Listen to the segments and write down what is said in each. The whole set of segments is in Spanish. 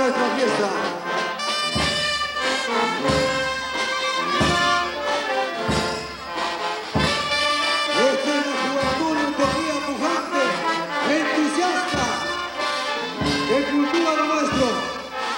nuestra fiesta. Esta es la juventud de Antioquia pujante, entusiasta, que cultiva lo nuestro.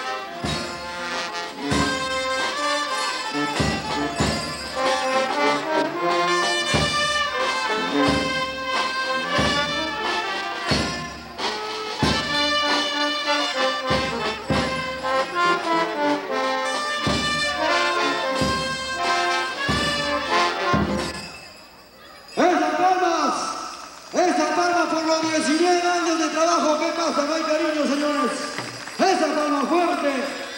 Esas palmas por los 19 años de trabajo. ¿Qué pasa? No hay cariño, señores. Esa palma fuerte.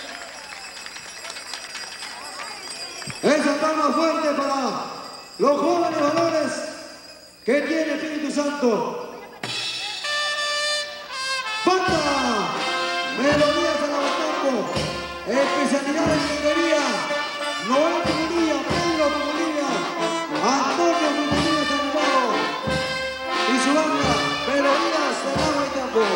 Esa palma fuerte para los jóvenes valores que tiene Espíritu Santo. ¡Banda! Melodías a la Batambo. Especialidad de minería. Noel Comunilla, Pedro Comunilla, Antonio Comunilla Sandoval y su banda, Melodías de la Batambo.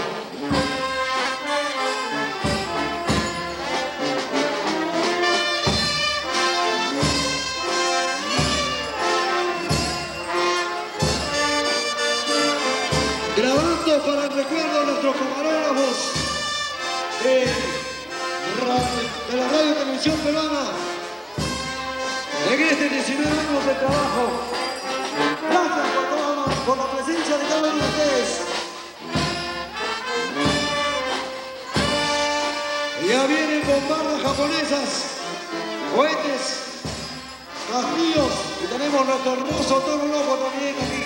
Grabando para el recuerdo de nuestros camarógrafos de la radio y televisión peruana en este 19 años de trabajo. Gracias por la presencia de cada uno de ustedes. Ya vienen bombardas japonesas, cohetes, castillos y tenemos nuestro hermoso toro loco también aquí.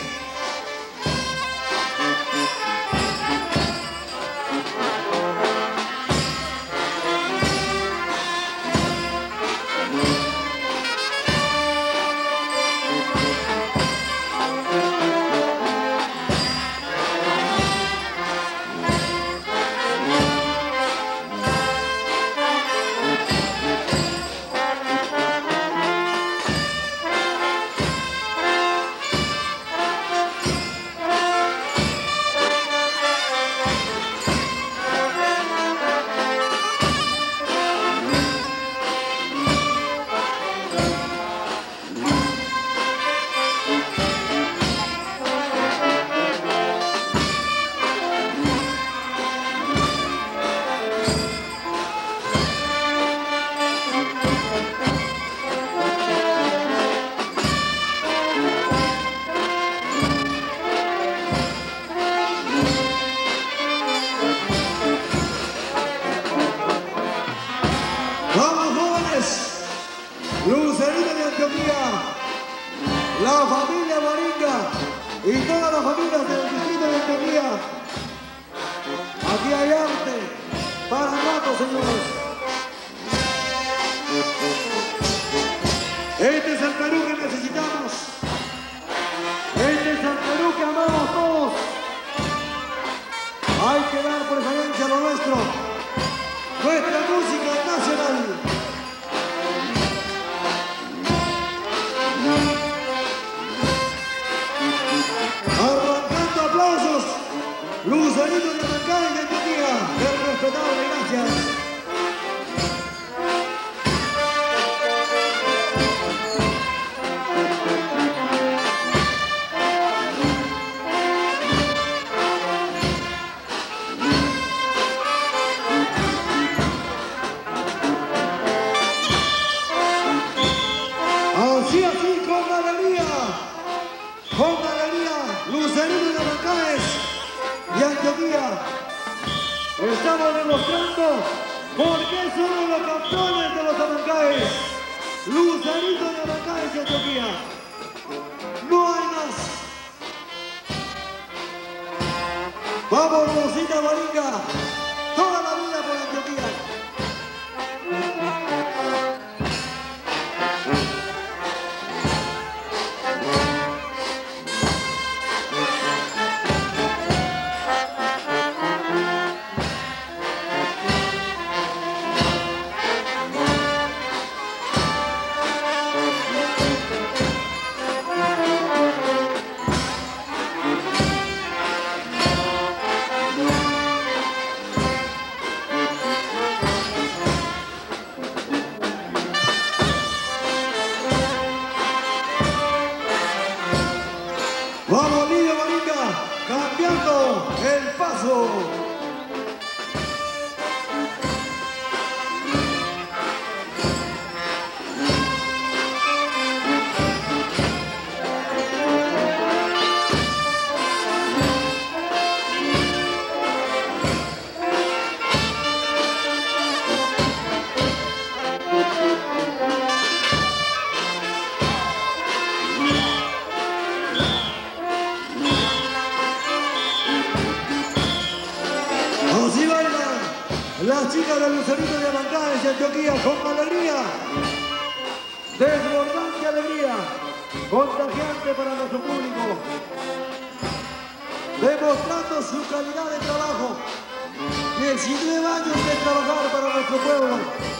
Lucerito de Antioquia, la familia Maringa y todas las familias del distrito de Antioquia. Aquí hay arte para rato, señores. Este es el Perú que necesitamos. Este es el Perú que amamos todos. Hay que dar preferencia a lo nuestro. Nuestra música nacional. Arrancando aplausos, Lucerito de Mancay y de Antioquia, el respetable, gracias. Así, con galería, Lucerito de Mancay y Antioquia. Estamos demostrando por qué somos los campeones de los Amancáes. Lucerito de Mancay y Antioquia. No hay más. Vamos, Rosita Maringa. Toda la vida por Antioquia. Las chicas del Lucerito de Abancaes de Antioquia con alegría, desbordante alegría, contagiante para nuestro público, demostrando su calidad de trabajo. 19 años de trabajar para nuestro pueblo.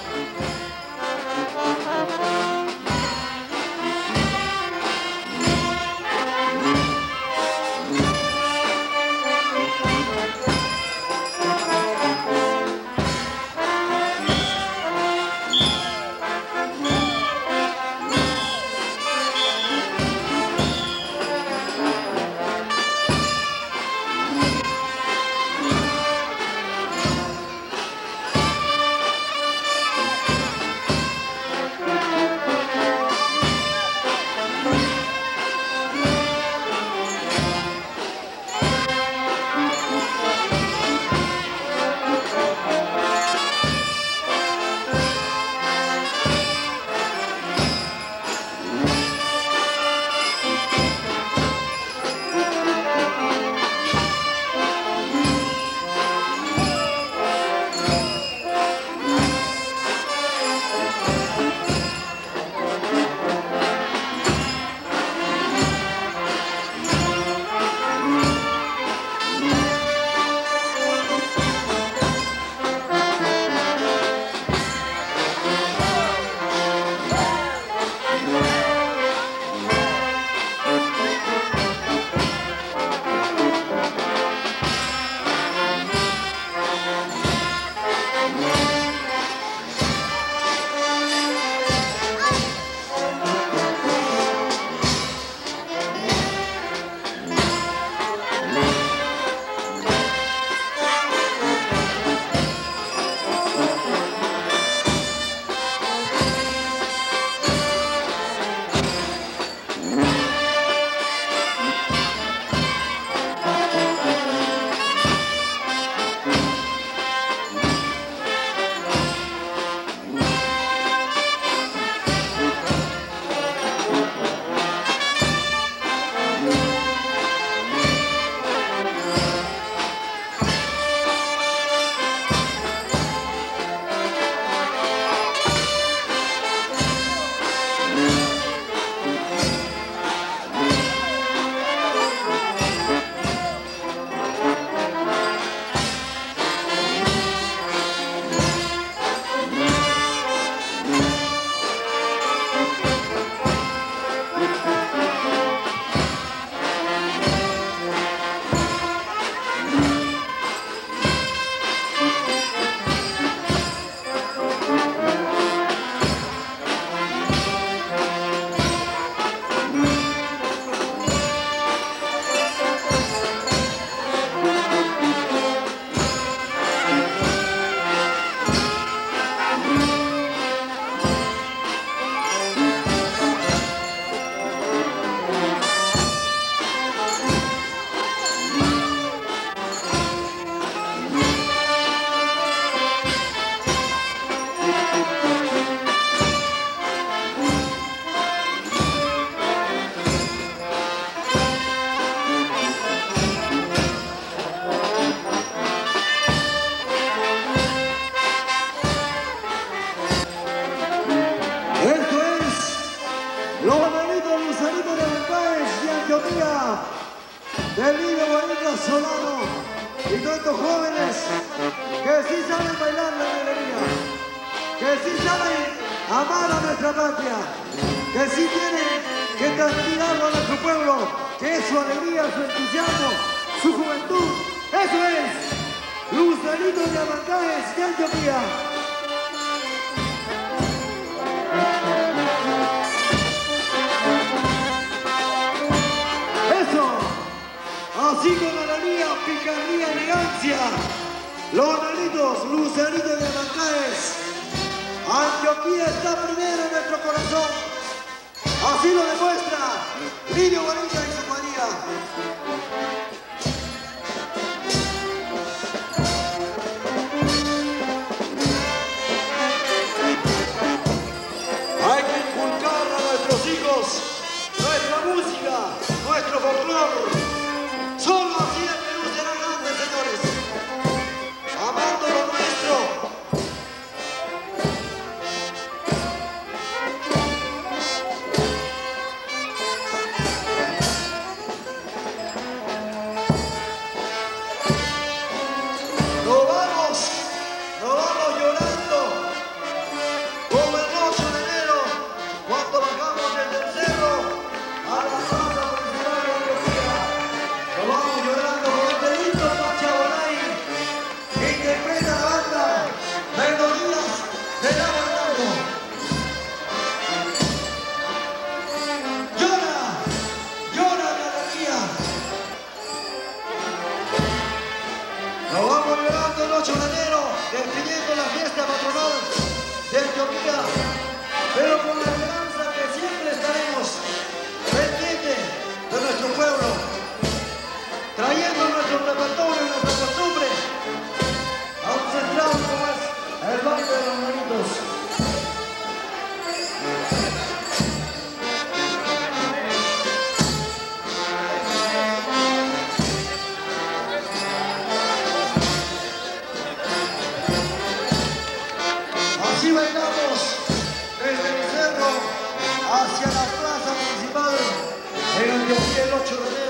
Del niño Guarita Solano y todos estos jóvenes que sí saben bailar la alegría, que sí saben amar a nuestra patria, que sí tienen que castigarlo a nuestro pueblo, que es su alegría, su entusiasmo, su juventud. Eso es Lucerito de Abancaes de Antioquia. Así con alegría, picardía, elegancia, los nanitos, Lucerito de Abancaes. Antioquia está primero en nuestro corazón. Así lo demuestra Lidio Guarita y su cuadrilla. Hay que inculcar a nuestros hijos nuestra música, nuestro folclore. Solo así el Perú será grande, señores. Amando lo nuestro. Antioquia el 8 de